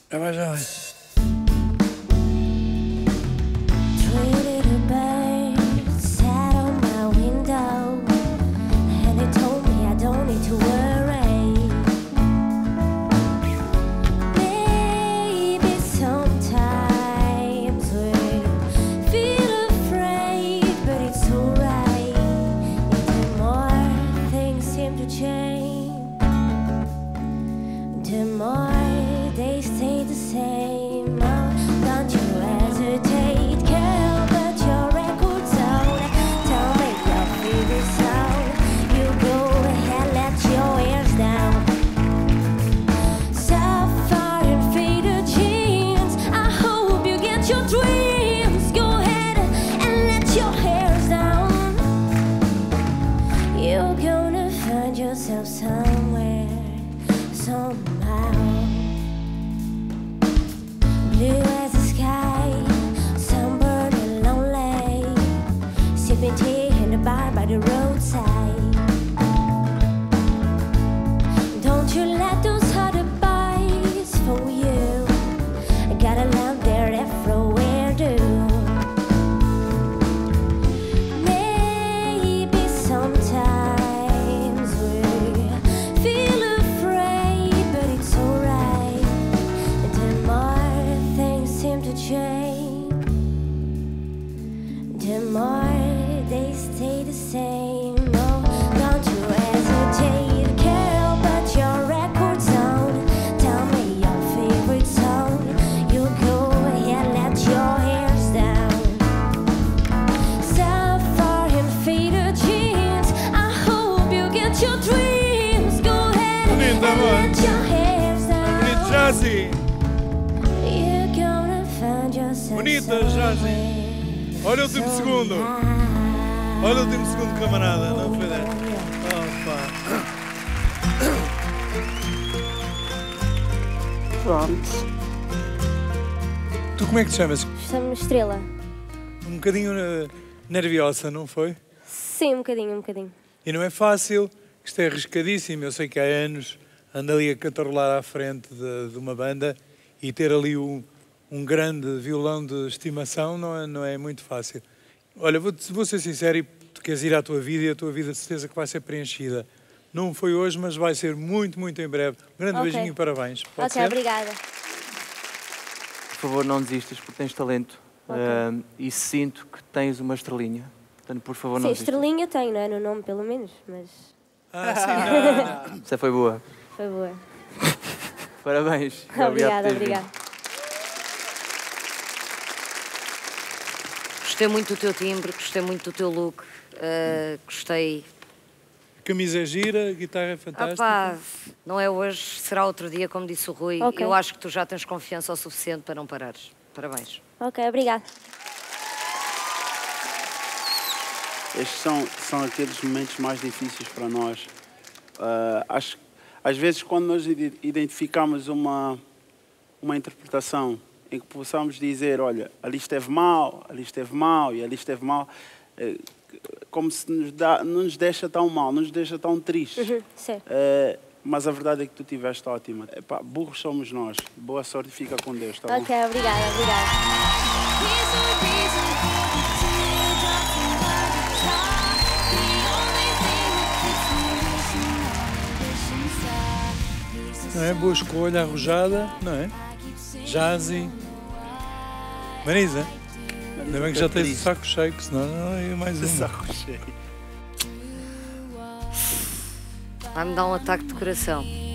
Já vai, já vai. Bonita, Jorge. Olha o último segundo. Olha o último segundo, camarada. Não foi dentro. Pronto. Tu como é que te chamas? Chamo-me Estrela. Um bocadinho nerviosa, não foi? Sim, um bocadinho. E não é fácil, isto é arriscadíssimo. Eu sei que há anos ando ali a cantarolar à frente de uma banda e ter ali um grande violão de estimação não é muito fácil. Olha, vou ser sincero, e tu queres ir à tua vida e a tua vida de certeza que vai ser preenchida. Não foi hoje, mas vai ser muito, muito em breve. Um grande beijinho e parabéns. Pode ser? Obrigada. Por favor, não desistas, porque tens talento. E sinto que tens uma estrelinha. Portanto, por favor, não desistas. Sim, estrelinha tenho, não é? No nome, pelo menos, mas... sim, não. Essa foi boa. Foi boa. Parabéns. Obrigada. Gostei muito do teu timbre, gostei muito do teu look, gostei. A camisa é gira, a guitarra é fantástica. Não é hoje, será outro dia, como disse o Rui. Okay. Eu acho que tu já tens confiança o suficiente para não parares. Parabéns. Ok, obrigada. Estes são aqueles momentos mais difíceis para nós. Acho que às vezes quando nós identificamos uma interpretação em que possamos dizer, olha, ali esteve mal e ali esteve mal, como se não nos deixa tão mal, não nos deixa tão tristes. Mas a verdade é que tu estiveste ótima. Burros somos nós. Boa sorte e fica com Deus, tá bom? Ok, obrigada. Não é? Boa escolha, arrojada, não é? Jazzy. Marisa, ainda bem que já tens o saco cheio, que senão não é mais um. Saco cheio. Vai-me dar um ataque de coração.